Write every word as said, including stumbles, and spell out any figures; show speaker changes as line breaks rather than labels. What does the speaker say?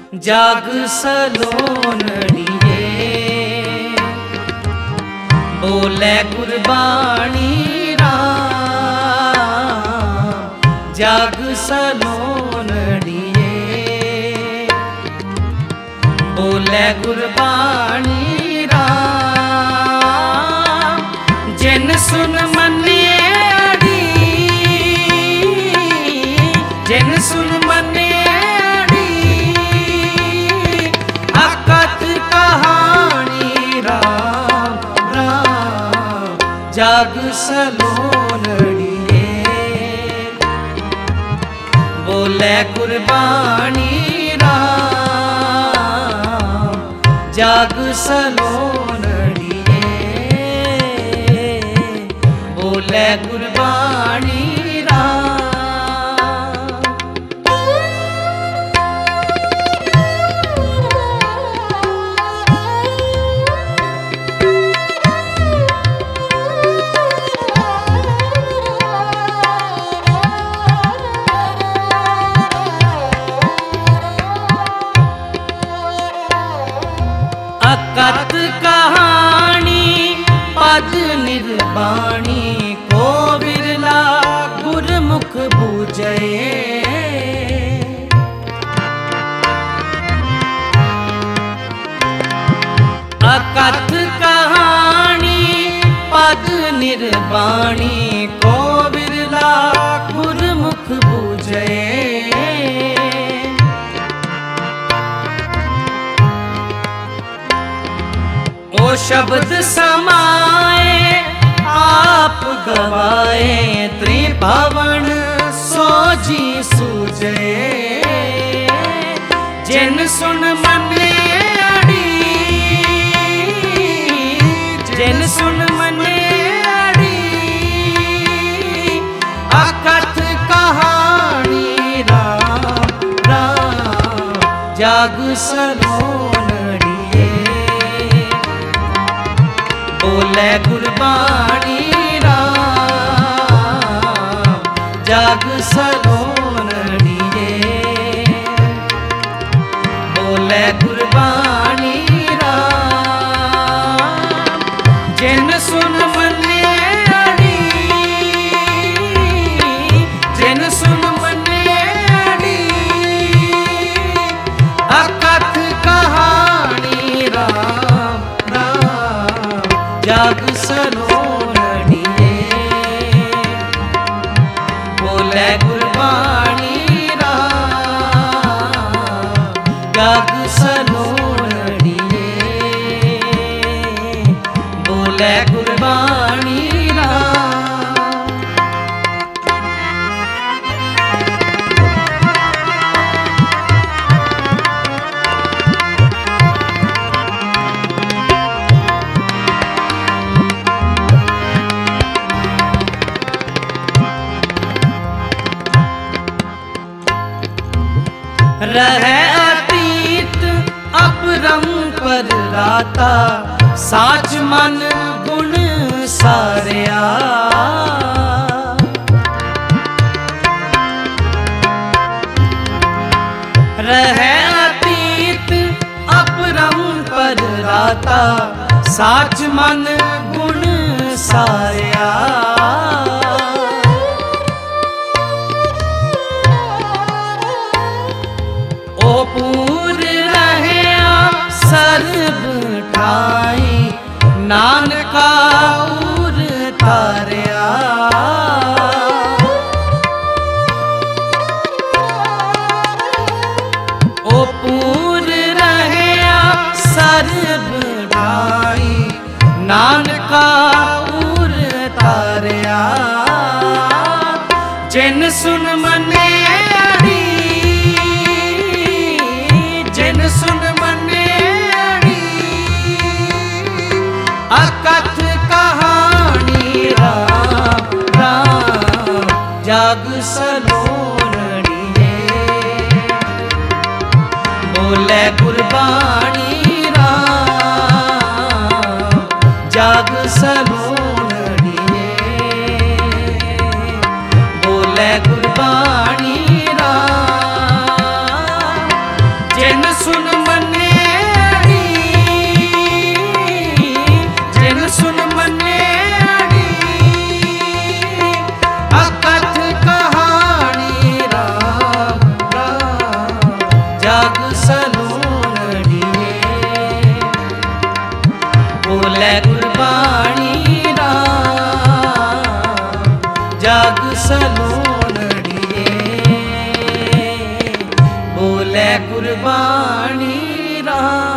जाग सलोनड़िए बोले गुरबाणी राम। जाग सलोनड़िए बोले गुरबाणी राम। जिन सुन मने अड़ी जिन सुन मने जाग सलोनड़िए बोले गुरबाणी राम। जाग सलोनड़िए बोले गुरबाणी राम। अकत कहानी पद निर्वाणी को बिरला गुरमुख बूझे। अकत कहानी पद निर्वाणी को बिरला गुरमुख बूझे। ओ शब्द समाए आप गवाए त्रिभुवन सोजी सूझे। जिन सुन मने अड़ी जिन सुन मने अड़ी अकथ कहानी राम राम। जाग सलोनड़िए बोले गुरबाणी राम। जाग सलोनड़िए बोले गुरबाणी राम। जिन सुन मने अड़ी जिन सुन मने अड़ी अकथ कहानी राम राम। जाग सलोनड़िए बोले गुरबाणी राम। जाग सलोनड़िए बोले गुरबाणी राम। रहे अतीत अपरंपर राता साच मन गुण सारिया। रहे अतीत अपरंपर राता साच मन गुण सारिया। पूर रहे सर्ब ठाई नानका उर तारिया। ओ पूर रहे सर्ब ठाई नानका उर तारिया। जिन सुन मने जिन सुन मने अड़ी अकथ कहानी राम राम। जाग सलोनड़िए बोले गुरबाणी राम। जाग सलोनड़िए बोले गुरबाणी राम। जिन बोले गुरबाणी राम।